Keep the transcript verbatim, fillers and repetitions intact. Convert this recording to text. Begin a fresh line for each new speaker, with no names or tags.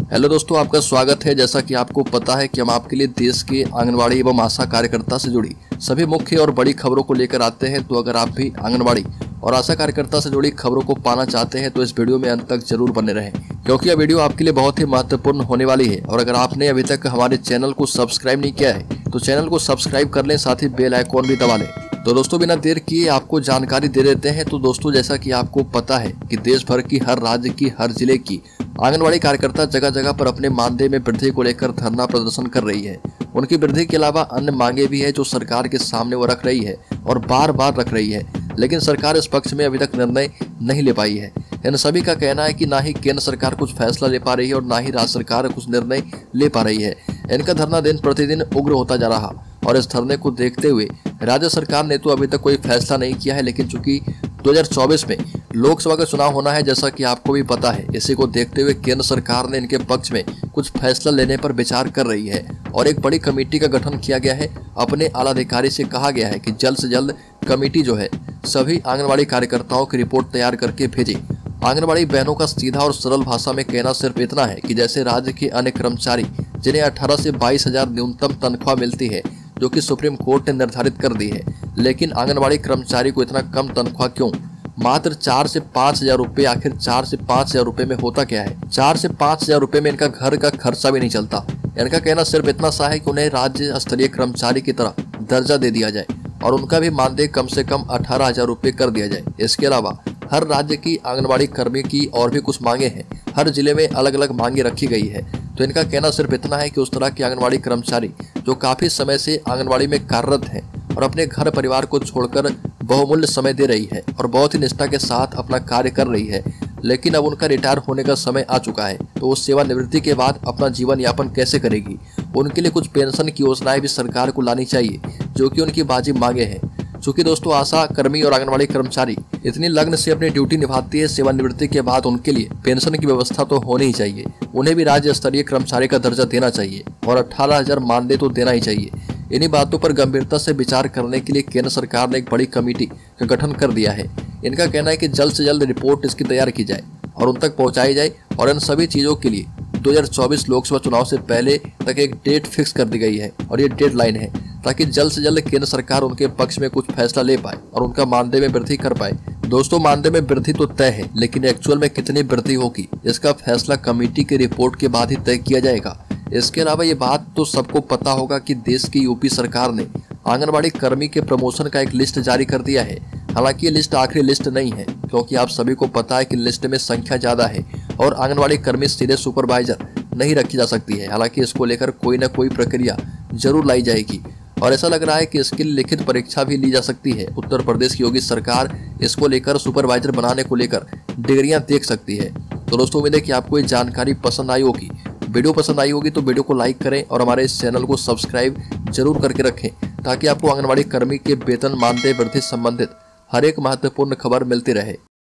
Hello दोस्तों, आपका स्वागत है। जैसा कि आपको पता है कि हम आपके लिए देश के आंगनवाड़ी एवं आशा कार्यकर्ता से जुड़ी सभी मुख्य और बड़ी खबरों को लेकर आते हैं। तो अगर आप भी आंगनवाड़ी और आशा कार्यकर्ता से जुड़ी खबरों को पाना चाहते हैं तो इस वीडियो में अंत तक जरूर बने रहें, क्योंकि यह वीडियो आपके लिए बहुत ही महत्वपूर्ण होने वाली है। और अगर आपने अभी तक हमारे चैनल को सब्सक्राइब नहीं किया है तो चैनल को सब्सक्राइब कर लें, साथ ही बेल आइकॉन भी दबा लें। तो दोस्तों, बिना देर किए आपको जानकारी दे देते हैं। तो दोस्तों, जैसा कि आपको पता है कि देश भर की हर राज्य की हर जिले की आंगनवाड़ी कार्यकर्ता जगह जगह पर अपने मानदेय में वृद्धि को लेकर धरना प्रदर्शन कर रही है। उनकी वृद्धि के अलावा अन्य मांगे भी है जो सरकार के सामने वो रख रही है और बार बार रख रही है, लेकिन सरकार इस पक्ष में अभी तक निर्णय नहीं ले पाई है। इन सभी का कहना है कि ना ही केंद्र सरकार कुछ फैसला ले पा रही है और ना ही राज्य सरकार कुछ निर्णय ले पा रही है। इनका धरना दिन प्रतिदिन उग्र होता जा रहा और इस धरने को देखते हुए राज्य सरकार ने तो अभी तक कोई फैसला नहीं किया है, लेकिन चूंकि दो हज़ार चौबीस में लोकसभा का चुनाव होना है, जैसा कि आपको भी पता है, इसी को देखते हुए केंद्र सरकार ने इनके पक्ष में कुछ फैसला लेने पर विचार कर रही है और एक बड़ी कमेटी का गठन किया गया है। अपने आला अधिकारी से कहा गया है कि जल्द से जल्द कमेटी जो है सभी आंगनबाड़ी कार्यकर्ताओं की रिपोर्ट तैयार करके भेजे। आंगनबाड़ी बहनों का सीधा और सरल भाषा में कहना सिर्फ इतना है कि जैसे राज्य के अन्य कर्मचारी जिन्हें अठारह से बाईस हजार न्यूनतम तनख्वाह मिलती है, जो कि सुप्रीम कोर्ट ने निर्धारित कर दी है, लेकिन आंगनबाड़ी कर्मचारी को इतना कम तनख्वाह क्यों? मात्र चार से पाँच हजार रुपये। आखिर चार से पाँच हजार रुपये में होता क्या है? चार से पाँच हजार रुपये में इनका घर का खर्चा भी नहीं चलता। इनका कहना सिर्फ इतना सा है कि उन्हें राज्य स्तरीय कर्मचारी की तरह दर्जा दे दिया जाए और उनका भी मानदेय कम से कम अठारह हजार रुपये कर दिया जाए। इसके अलावा हर राज्य की आंगनबाड़ी कर्मी की और भी कुछ मांगे हैं। हर जिले में अलग अलग मांगे रखी गई है। तो इनका कहना सिर्फ इतना है कि उस तरह की आंगनबाड़ी कर्मचारी जो काफी समय से आंगनबाड़ी में कार्यरत हैं और अपने घर परिवार को छोड़कर बहुमूल्य समय दे रही है और बहुत ही निष्ठा के साथ अपना कार्य कर रही है, लेकिन अब उनका रिटायर होने का समय आ चुका है, तो वो सेवानिवृत्ति के बाद अपना जीवन यापन कैसे करेगी? उनके लिए कुछ पेंशन की योजनाएं भी सरकार को लानी चाहिए, जो कि उनकी वाजिब मांगे हैं। चूंकि दोस्तों, आशा कर्मी और आंगनबाड़ी कर्मचारी इतनी लगन से अपनी ड्यूटी निभाती है, सेवानिवृत्ति के बाद उनके लिए पेंशन की व्यवस्था तो होनी ही चाहिए। उन्हें भी राज्य स्तरीय कर्मचारी का दर्जा देना चाहिए और अठारह हजार मानदेय तो देना ही चाहिए। इन्हीं बातों पर गंभीरता से विचार करने के लिए केंद्र सरकार ने एक बड़ी कमेटी का गठन कर दिया है। इनका कहना है कि जल्द से जल्द रिपोर्ट इसकी तैयार की जाए और उन तक पहुंचाई जाए और इन सभी चीजों के लिए दो हज़ार चौबीस लोकसभा चुनाव से पहले तक एक डेट फिक्स कर दी गई है और ये डेडलाइन है, ताकि जल्द से जल्द केंद्र सरकार उनके पक्ष में कुछ फैसला ले पाए और उनका मानदेय में वृद्धि कर पाए। दोस्तों, मानदेय में वृद्धि तो तय है, लेकिन एक्चुअल में कितनी वृद्धि होगी इसका फैसला कमेटी की रिपोर्ट के बाद ही तय किया जाएगा। इसके अलावा ये बात तो सबको पता होगा कि देश की यूपी सरकार ने आंगनबाड़ी कर्मी के प्रमोशन का एक लिस्ट जारी कर दिया है। हालांकि ये लिस्ट आखिरी लिस्ट नहीं है, क्योंकि आप सभी को पता है कि लिस्ट में संख्या ज्यादा है और आंगनबाड़ी कर्मी सीधे सुपरवाइजर नहीं रखी जा सकती है। हालांकि इसको लेकर कोई ना कोई प्रक्रिया जरूर लाई जाएगी और ऐसा लग रहा है कि इसकी लिखित परीक्षा भी ली जा सकती है। उत्तर प्रदेश की योगी सरकार इसको लेकर सुपरवाइजर बनाने को लेकर डिग्रियां देख सकती है। तो दोस्तों, उम्मीद है कि आपको ये जानकारी पसंद आई होगी। वीडियो पसंद आई होगी तो वीडियो को लाइक करें और हमारे इस चैनल को सब्सक्राइब जरूर करके रखें, ताकि आपको आंगनबाड़ी कर्मी के वेतन मानदेय वृद्धि संबंधित हर एक महत्वपूर्ण खबर मिलती रहे।